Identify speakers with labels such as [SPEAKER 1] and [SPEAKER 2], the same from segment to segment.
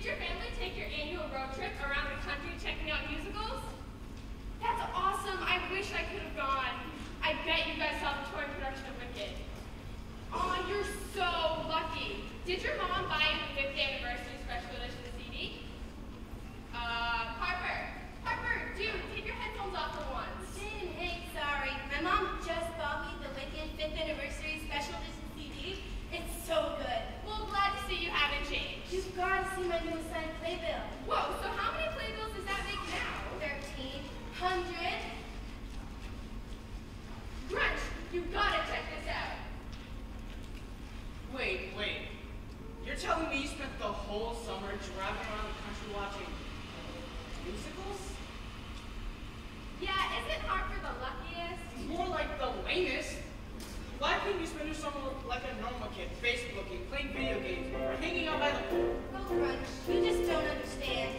[SPEAKER 1] your family take your annual road trip around the country checking out musicals? That's awesome. I wish I could have gone. I bet you guys saw the touring production of Wicked. Oh, you're so lucky. Did your mom buy you the 5th anniversary special edition CD? Harper, dude, take your headphones off for once.
[SPEAKER 2] Jen, hey, sorry. My mom just bought me the Wicked 5th anniversary special edition CD. It's so good.
[SPEAKER 1] Well, glad to see you haven't changed.
[SPEAKER 2] You've got to see my new assigned playbill.
[SPEAKER 1] Whoa, so how many playbills does that make now?
[SPEAKER 2] 1,300.
[SPEAKER 1] Grunch, you gotta check this out.
[SPEAKER 3] Wait. You're telling me you spent the whole summer driving around the country watching musicals?
[SPEAKER 1] Yeah, isn't Harper the luckiest?
[SPEAKER 3] More like the lamest. Why couldn't you spend your summer like a normal kid, Facebooking, playing video games, or hanging out by the pool?
[SPEAKER 2] Oh, Grunch, you just don't understand.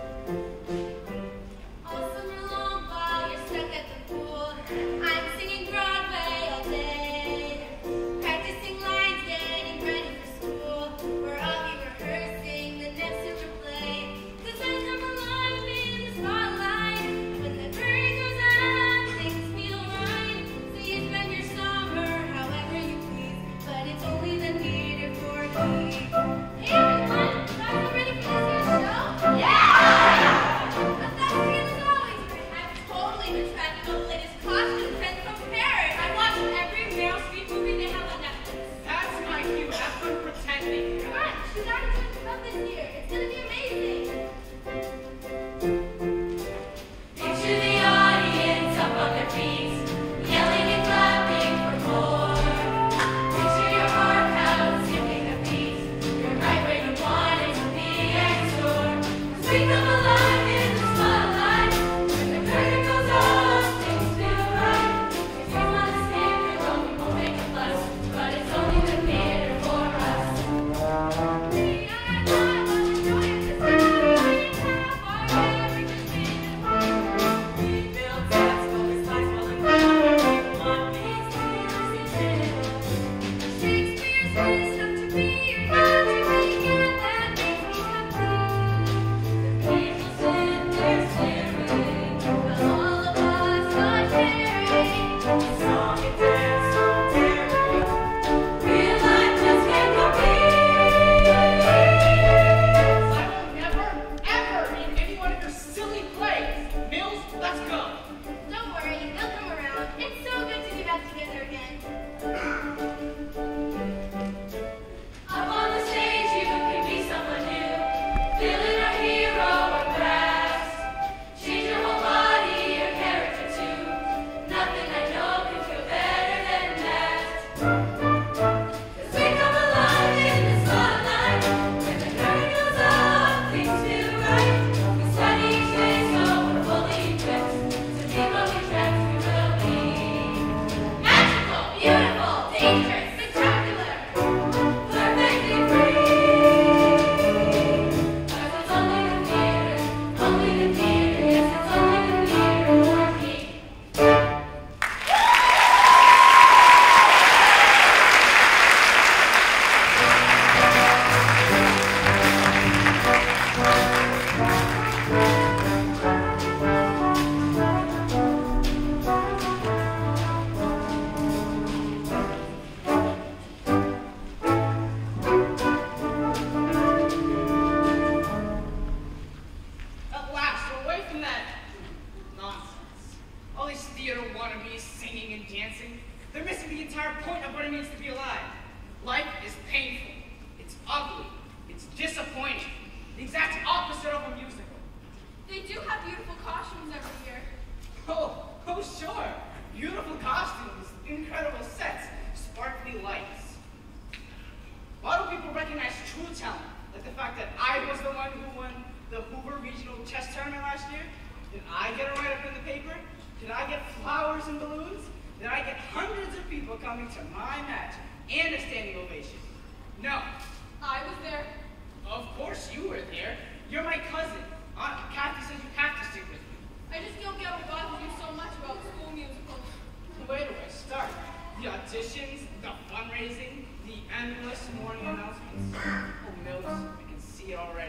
[SPEAKER 2] All summer long while you're stuck at the pool, I'm singing Broadway all day, practicing lines, getting ready for school. We're all be rehearsing the next super play. 'Cause I come alive in the spotlight. When the curtain goes up, things feel right. So you spend your summer however you please, but it's only the theater for me. Hey everyone, guys all ready for this year's show? Yeah! But that's real as always, right? I've totally been tracking all the latest costume trends from Paris.
[SPEAKER 1] I watch every Meryl Streep movie they have on Netflix.
[SPEAKER 3] That's my cue. Have fun pretending.
[SPEAKER 2] Grunch, you gotta check this out this year. It's gonna be amazing.
[SPEAKER 4] Picture the audience up on their feet, yelling and clapping for more. Picture your heart out skipping a beat. You're right where you want it to be and sure. 'Cause we come alive in the spotlight. When the curtain goes up, things feel right. If you want to skip your own, we won't make a fuss, but it's only the theater for us.
[SPEAKER 2] Don't worry, they'll come around. It's so good to be back together again.
[SPEAKER 4] Up on the stage, you can be someone new. Villain or hero or past. Change your whole body, your character too. Nothing I know can feel better than that. 'Cause we come alive in the spotlight. When the curtain goes up, things feel right. We study each day, so we're fully equipped to be what we dreamt we will be. Magical, beautiful, dangerous, spectacular. Perfectly free. 'Cause it's only the theater, yes, it's only the theater for me.
[SPEAKER 3] At last, we're away from that nonsense. All these theater wannabes singing and dancing. They're missing the entire point of what it means to be alive. Life is painful. It's ugly. It's disappointing. The exact opposite of a musical.
[SPEAKER 1] They do have beautiful costumes every year.
[SPEAKER 3] Oh, sure. Beautiful costumes, incredible sets, sparkly lights. Why do people recognize true talent? Like the fact that I was the one who won the Hoover Regional Chess Tournament last year? Did I get a write-up in the paper? Did I get flowers and balloons? Did I get hundreds of people coming to my match and a standing ovation? No.
[SPEAKER 1] I was there.
[SPEAKER 3] Of course you were there. You're my cousin. Aunt Kathy says you have to stick with me.
[SPEAKER 1] I just don't get what bothers you so much about school musicals.
[SPEAKER 3] Where do I start? The auditions, the fundraising, the endless morning announcements. Oh, Mills, I can see it already.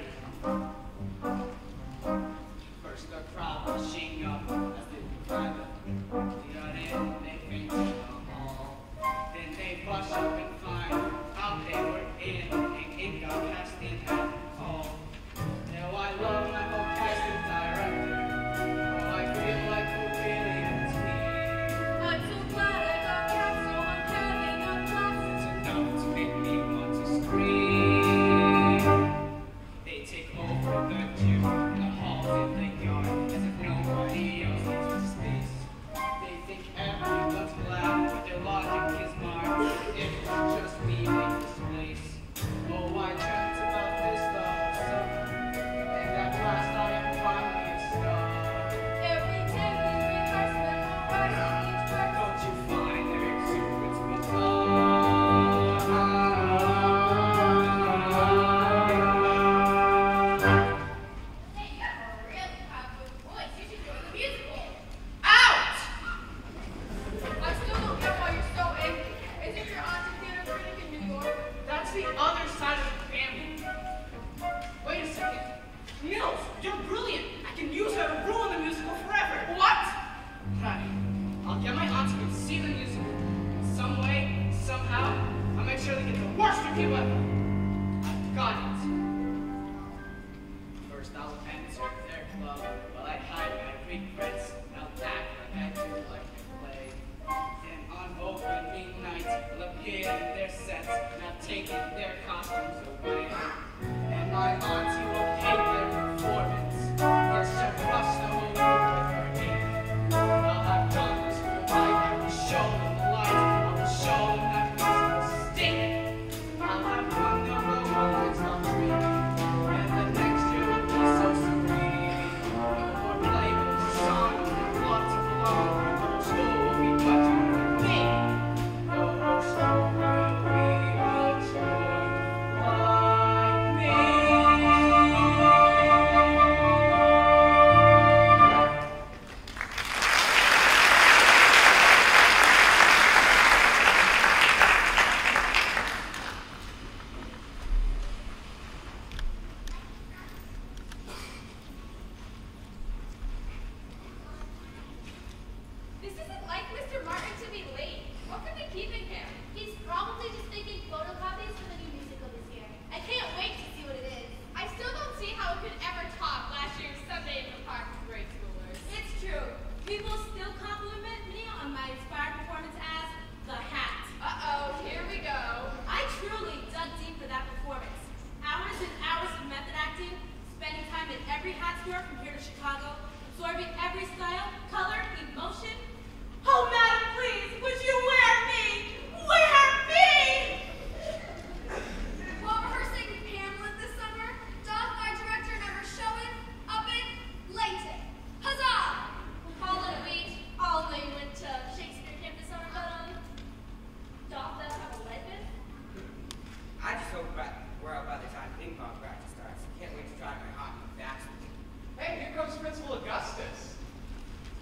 [SPEAKER 3] First the crowd rushing up as they began the audience, they fainted in the hall. Then they rushed up and find out they were in, and it got passed in at all. Now I love my whole cast and director. Oh, I feel like we're really a team.
[SPEAKER 2] I'm so glad I got cast on having a blast.
[SPEAKER 3] It's enough to make me want to scream. They take over the gym, the halls, and the yard, as if nobody else needs space. They think everyone's glad, but their logic is marred. It's just me in this place. Oh, I dreamt about this the whole summer, and at last I am finally a star.
[SPEAKER 2] Every day we rehearse memorizing each verse.
[SPEAKER 3] Don't you find their exuberance
[SPEAKER 1] Hey, you have a really good voice. You should join the musical.
[SPEAKER 3] out?
[SPEAKER 1] I still don't get why you're so angry. Isn't your aunt a theater critic in New York?
[SPEAKER 3] That's the other side of the family. Wait a second. Mills, you're brilliant. I can use her to ruin the musical forever. What? Right. I'll get my aunt to come see the musical. Some way, somehow, I'll make sure they get the worst review ever. I've got it. First, I'll enter their club while I hide my regrets. I'll act like I do like to play. Then on opening night, I'll appear in their sets, and I've taken their costumes away. And my auntie will hate their performance. Yes, she'll crush the whole group with her hand. I'll have done this for life. I will show them the light. I will show them that musical stink. I'll have won the romance of dreaming. And the next year will be so serene. We'll play the song and love to belong. The whole school will be touching with me. The whole school will be touching like me.
[SPEAKER 1] This isn't like Mr. Martin to be late. What could be keeping him?
[SPEAKER 2] He's probably just making photocopies for the new musical this year. I can't wait to see what it is.
[SPEAKER 1] I still don't see how it could ever top last year's Sunday in the Park with grade schoolers.
[SPEAKER 2] It's true. People still compliment me on my inspired performance as the Hat.
[SPEAKER 1] Uh-oh, here we go.
[SPEAKER 2] I truly dug deep for that performance. Hours and hours of method acting, spending time in every hat store from here to Chicago, absorbing every style, color, emotion. Oh, madam, please, would you wear me? Wear me!
[SPEAKER 1] While rehearsing Hamlet this summer, doth my director never showeth up in Leighton. Huzzah! All in a week, all know you went to Shakespeare camp this summer, but doth thou have a legend?
[SPEAKER 5] I just hope we're out by the time ping pong practice starts. Can't wait to try my hot new backs.
[SPEAKER 6] Hey, here comes Principal Augustus.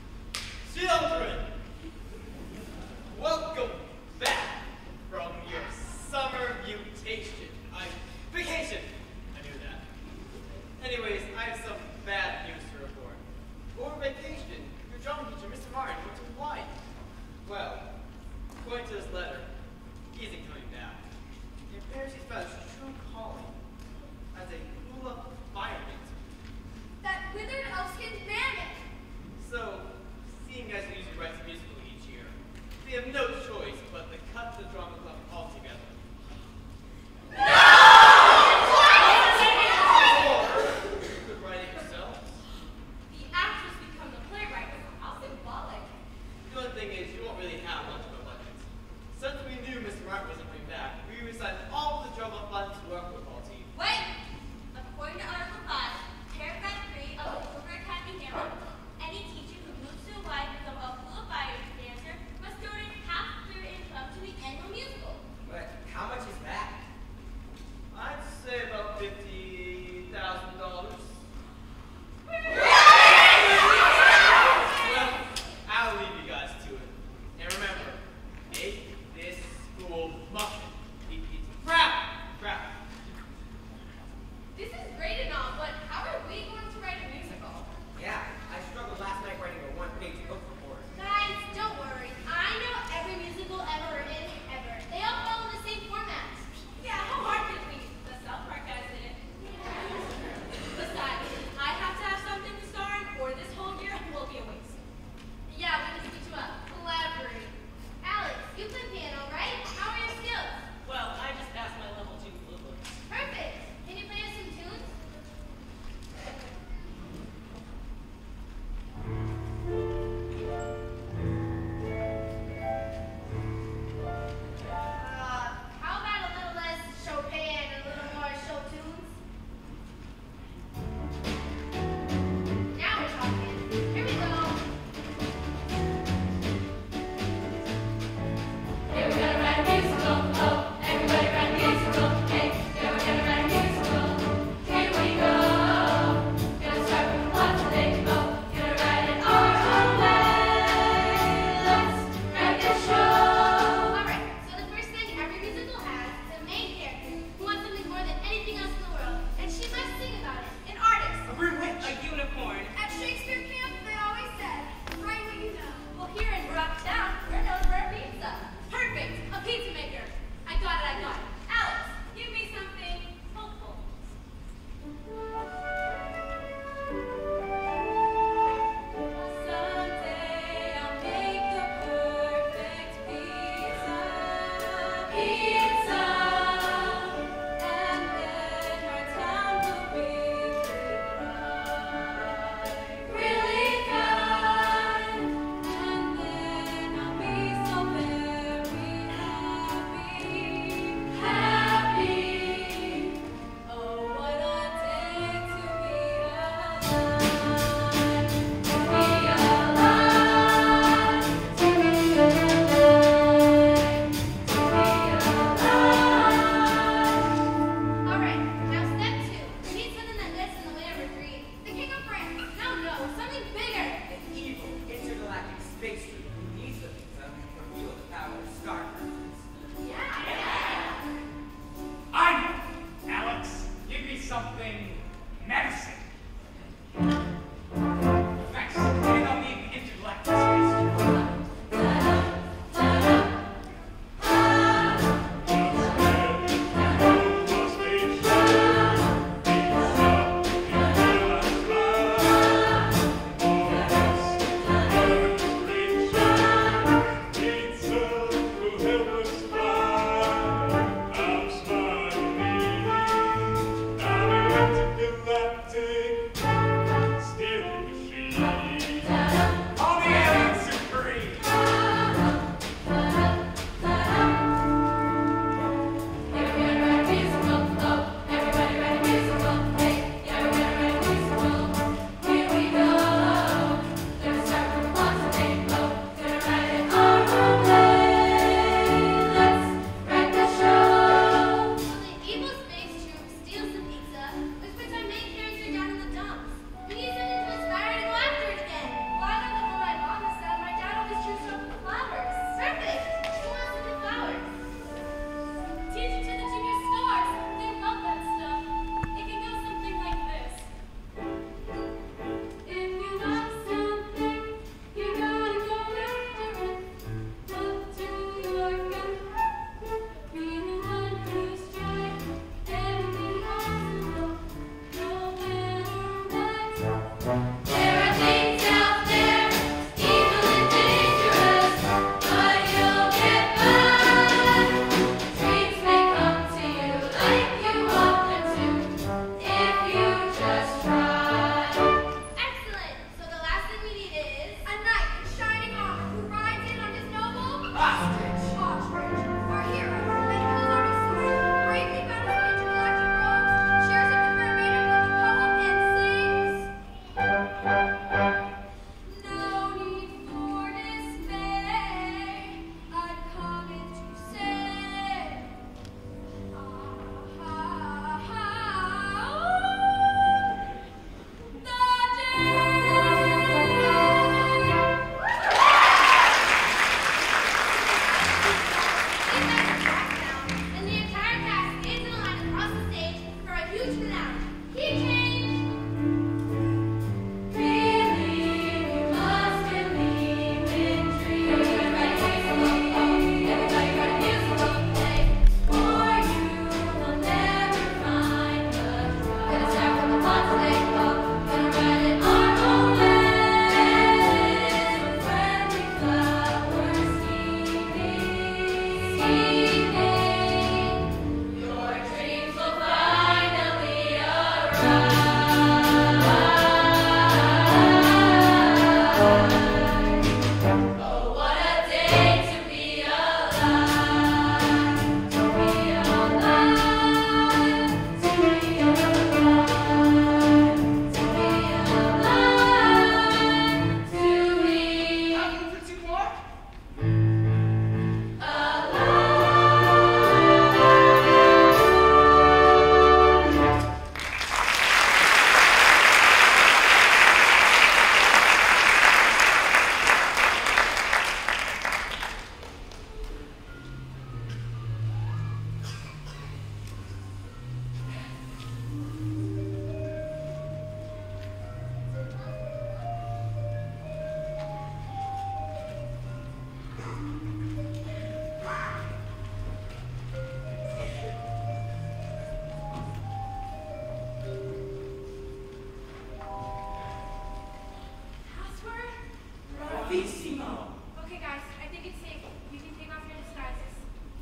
[SPEAKER 1] Okay, guys, I think it's safe. You can take off your disguises.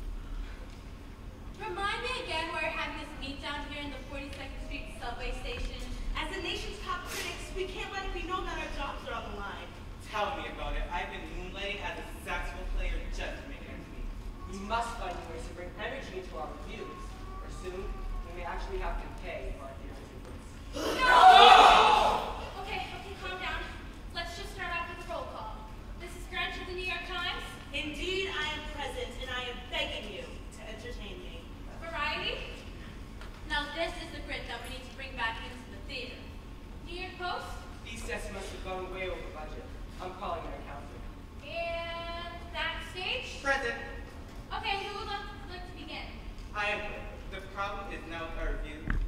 [SPEAKER 2] Remind me again why you're having this meet down here in the 42nd Street subway station.
[SPEAKER 6] As the nation's top critics, we can't let it be known that our jobs are on the line.
[SPEAKER 5] Tell me about it. I've been moonlighting as a saxophone player just to make ends meet.
[SPEAKER 3] We must find ways to bring energy into our reviews, or soon we may actually have to pay for our theater inputs.
[SPEAKER 1] Okay, calm down. Let's just start off with a roll call. This is Gretch of the New York Times.
[SPEAKER 6] Indeed, I am present, and I am begging you to entertain me.
[SPEAKER 1] Variety.
[SPEAKER 2] Now this is the grit that we need to bring back into the theater.
[SPEAKER 1] New York Post.
[SPEAKER 3] These sets must have gone way over budget. I'm calling an accountant.
[SPEAKER 1] And Backstage.
[SPEAKER 5] Present.
[SPEAKER 1] Okay, who would like to begin?
[SPEAKER 5] I am. The problem is now with our review.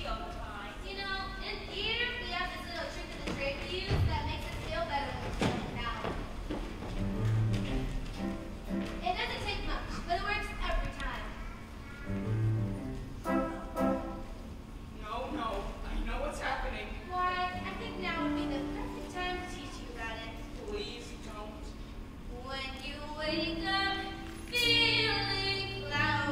[SPEAKER 6] see all the time.
[SPEAKER 2] You know, in theater, we have this little trick in the trade we use that makes us feel better when we feel down. It doesn't take much, but it works every time.
[SPEAKER 3] No, I know what's happening.
[SPEAKER 2] Why, I think now would be the perfect time to teach you about it.
[SPEAKER 3] Please don't.
[SPEAKER 2] When you wake up feeling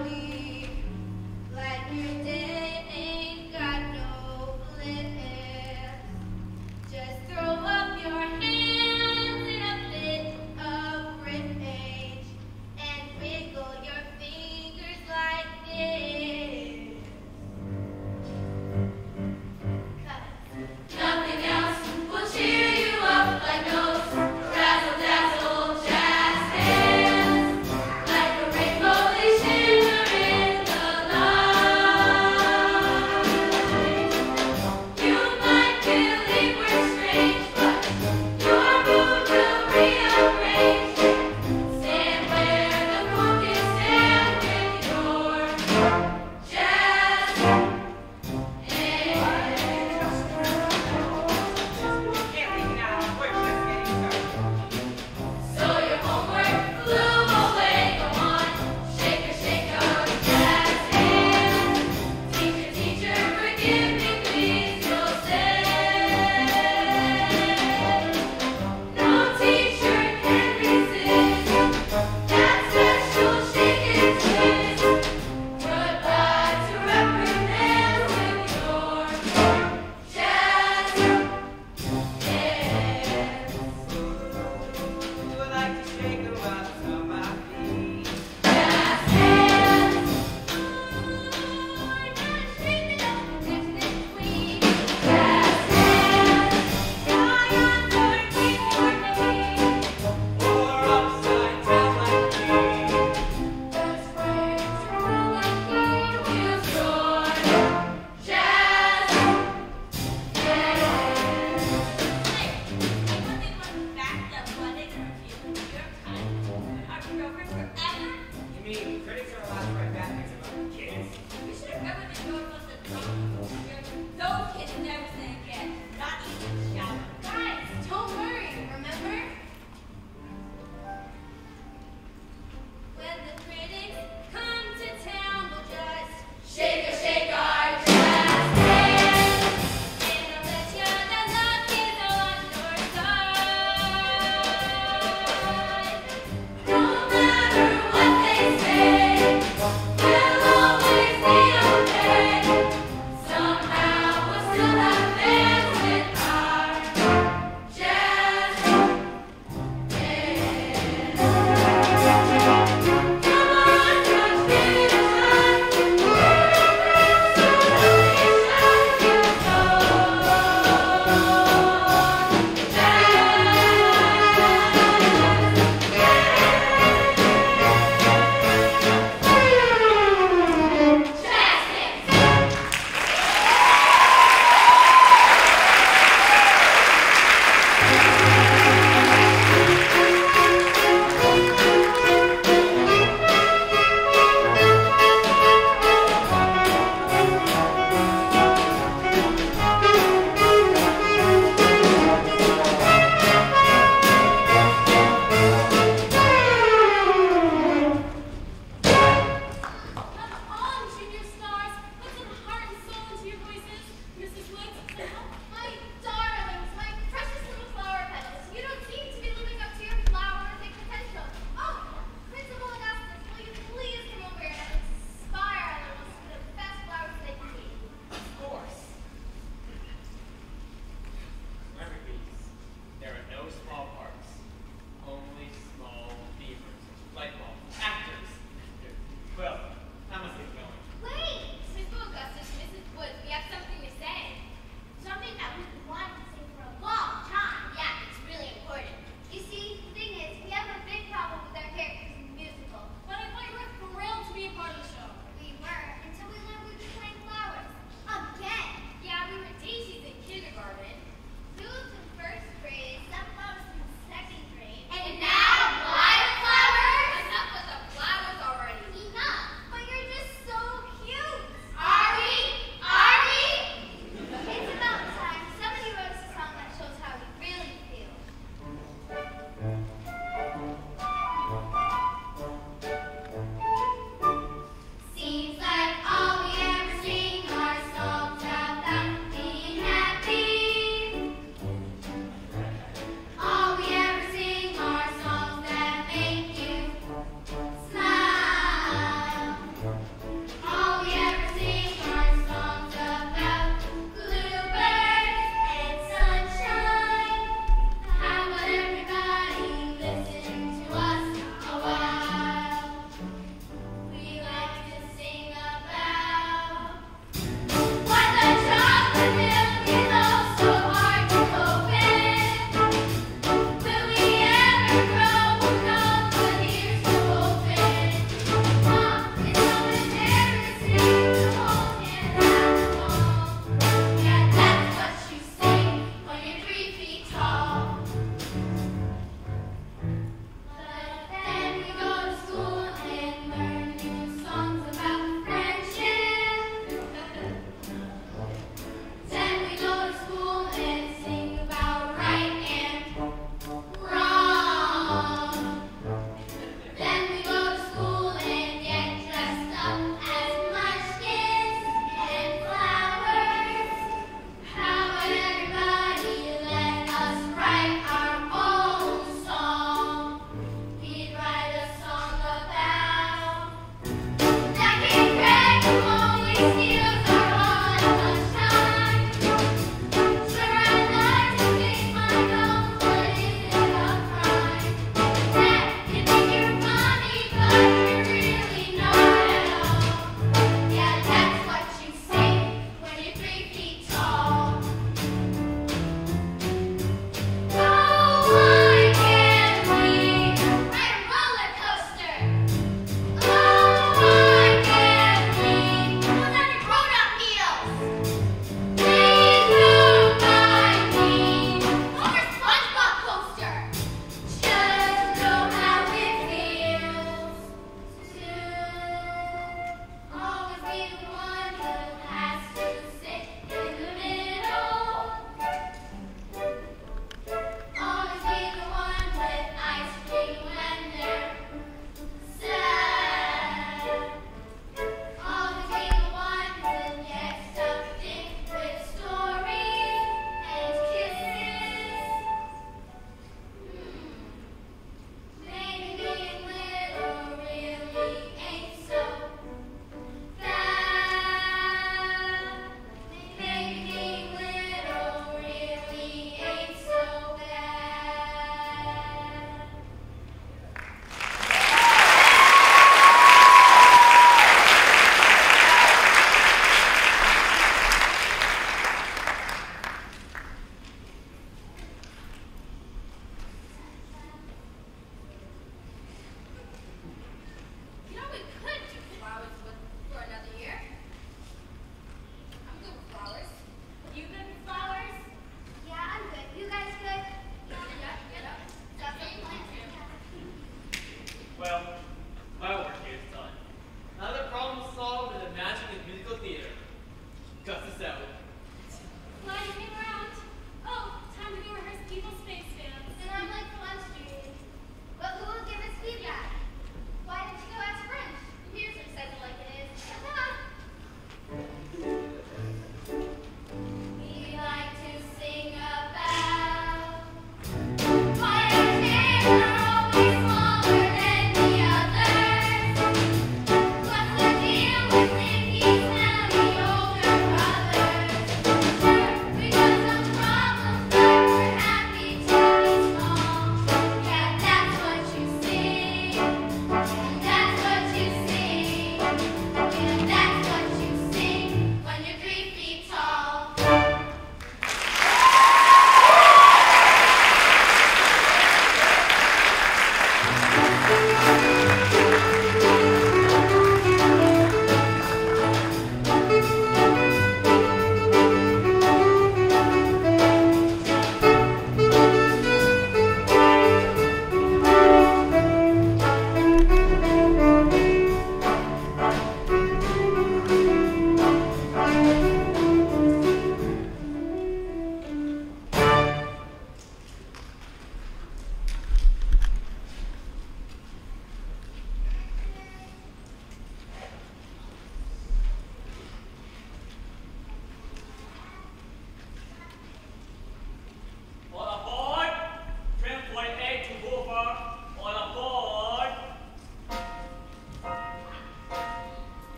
[SPEAKER 2] cloudy, like your day ain't got no bliss.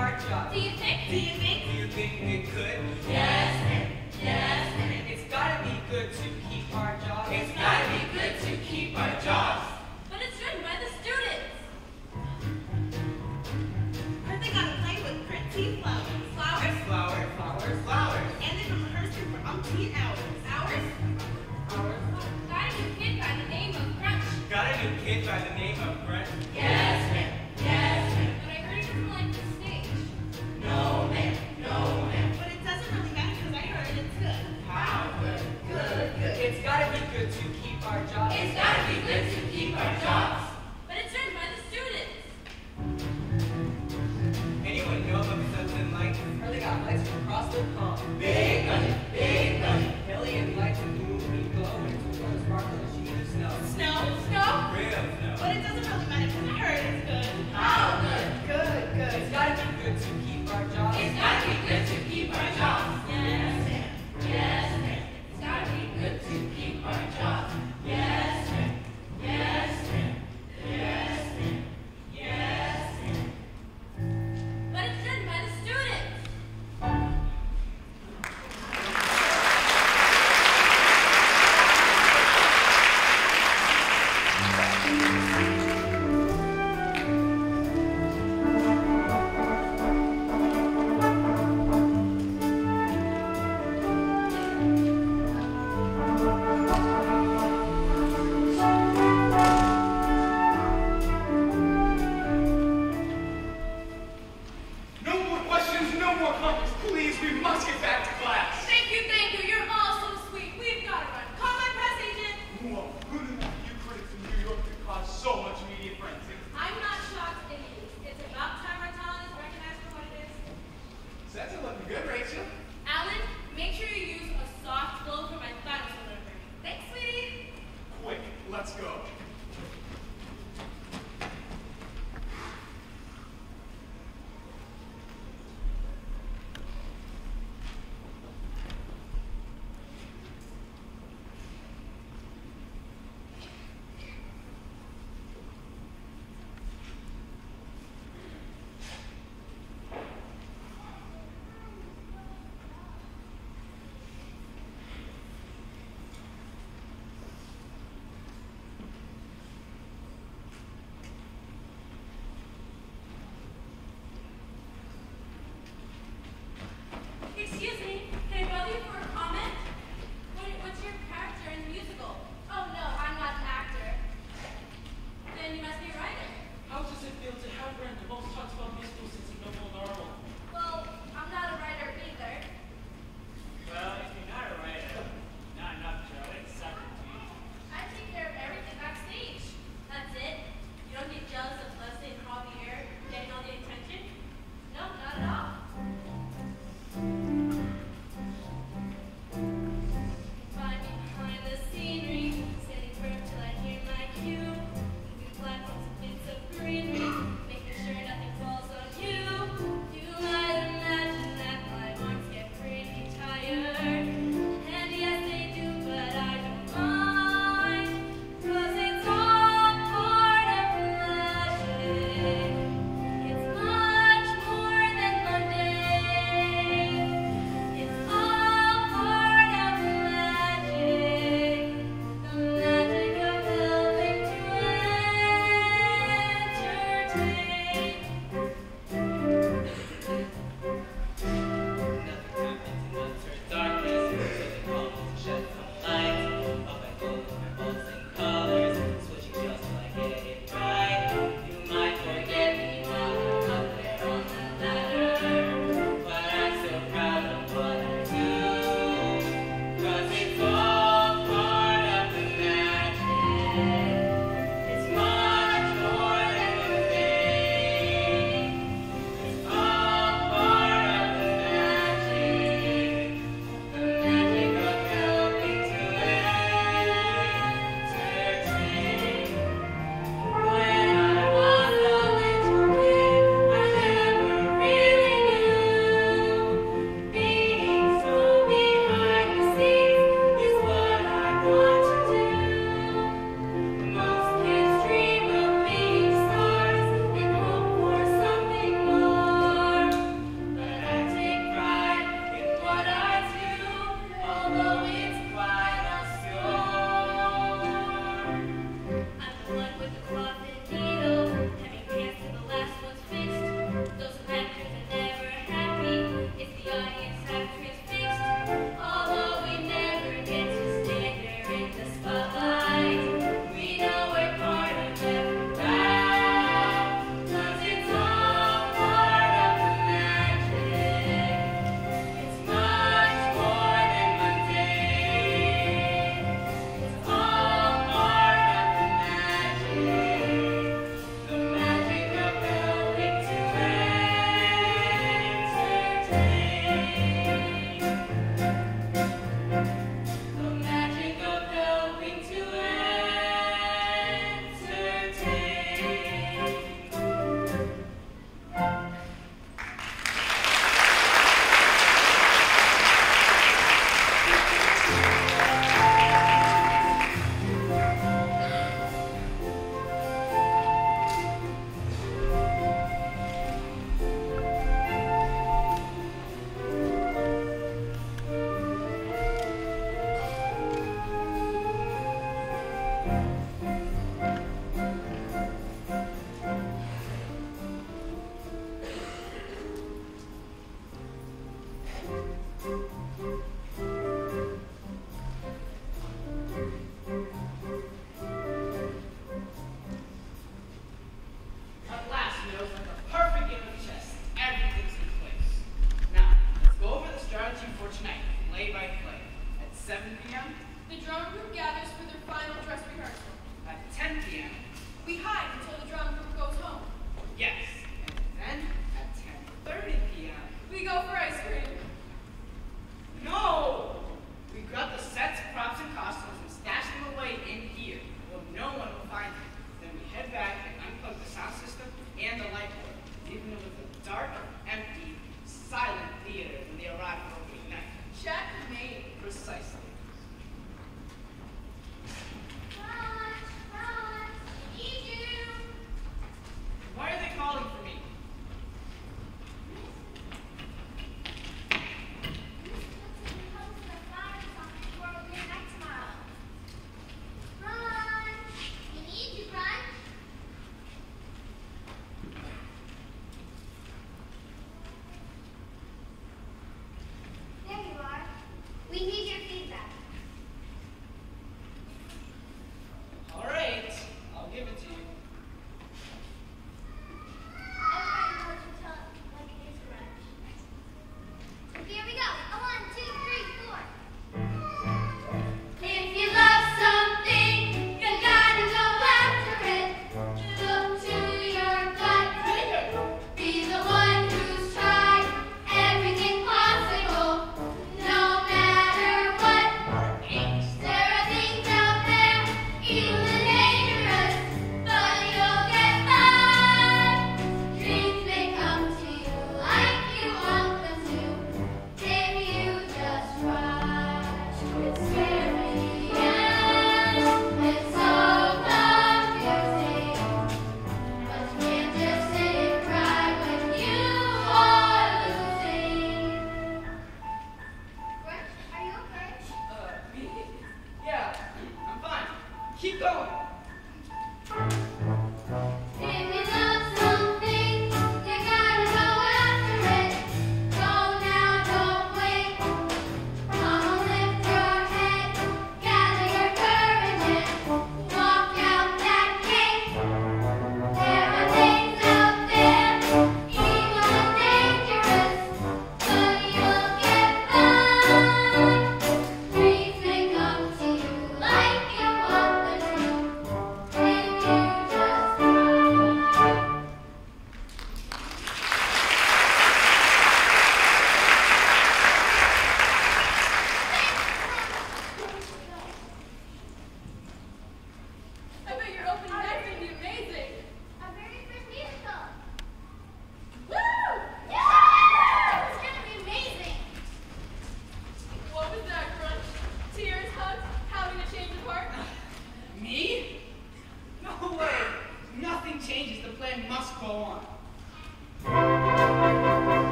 [SPEAKER 6] our job.
[SPEAKER 1] Do you think?
[SPEAKER 6] Do you think?
[SPEAKER 5] Do you think it could?
[SPEAKER 4] Yes, yes,
[SPEAKER 5] It's gotta be good to keep our jobs.
[SPEAKER 4] it's gotta be good to keep our jobs.
[SPEAKER 1] But it's written by the students.
[SPEAKER 6] Heard they gotta play with pretty flowers.
[SPEAKER 5] Flowers, flowers, flowers, flowers.
[SPEAKER 6] And they've been rehearsing for umpteen hours.
[SPEAKER 1] Ours?
[SPEAKER 5] Flowers.
[SPEAKER 1] Got a new kid by the name of Crunch.
[SPEAKER 5] Got a new kid by the name of Brent.
[SPEAKER 4] Yes, yes,
[SPEAKER 1] But I heard he doesn't like the stage.
[SPEAKER 4] no, ma'am, no, ma'am.
[SPEAKER 6] But it doesn't really matter because I heard it's good.
[SPEAKER 5] How good?
[SPEAKER 4] Good.
[SPEAKER 5] It's gotta be good to keep our jobs.
[SPEAKER 4] It's gotta be good to keep our jobs.
[SPEAKER 1] But it's written by the students.
[SPEAKER 5] Anyone know about the Sunset Lights?
[SPEAKER 3] Heard they got lights from across the pond.
[SPEAKER 4] Big money, big money.
[SPEAKER 5] Alien lights and the movie glow and it's going to sparkle as sheet of snow.
[SPEAKER 6] Snow.
[SPEAKER 1] Snow?
[SPEAKER 5] Real snow.
[SPEAKER 6] But it doesn't really matter because I heard it's good.
[SPEAKER 4] How good.
[SPEAKER 3] Good, good.
[SPEAKER 5] It's gotta be good to keep our jobs.
[SPEAKER 4] It's gotta be good to keep our jobs.
[SPEAKER 1] Yes.
[SPEAKER 4] Yes, it's gotta be good to keep our jobs. Yes, yes, yes, yes.
[SPEAKER 1] But it's written by the students.
[SPEAKER 7] No more questions, no more comments. Please, we must get back to class.
[SPEAKER 1] Thank you, thank you. You're all so sweet. We've got to run. Call my press agent.
[SPEAKER 7] Whoa, who knew that you critics in New York could cause so much media frenzy?
[SPEAKER 1] I'm not shocked in you. It's about time our talent is recognized for what it is.
[SPEAKER 7] Sets are looking good, Rachel.
[SPEAKER 1] Alan, make sure you use a soft blow for my final delivery. Thanks, sweetie.
[SPEAKER 7] Quick, let's go.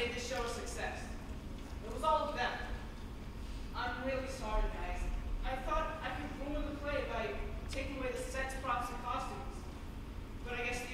[SPEAKER 3] made this show a success. It was all of them. I'm really sorry, guys. I thought I could ruin the play by taking away the sets, props, and costumes. But I guess